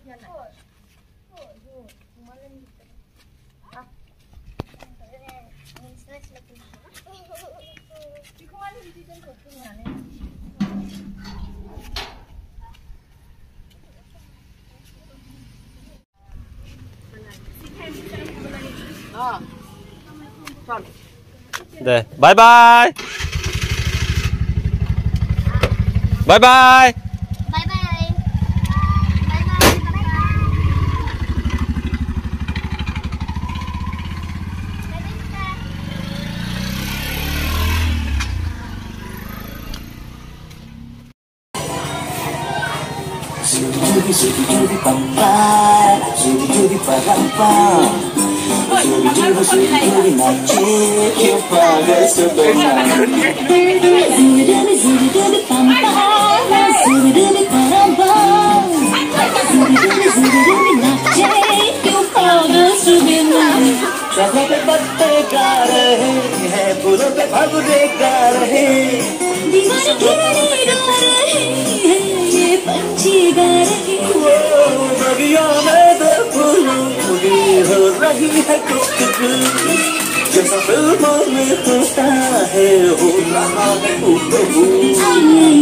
네, 바이바이. 바이바이. पत्ते गा रहे हैं फूलों पे भगुरे गा रहे दीवार किरने गा रहे हैं ये पंछी गा रहे नदियों में दो फूलों की हो रही है गुफ्तगू जैसा फिल्मों में होता है हो रहा है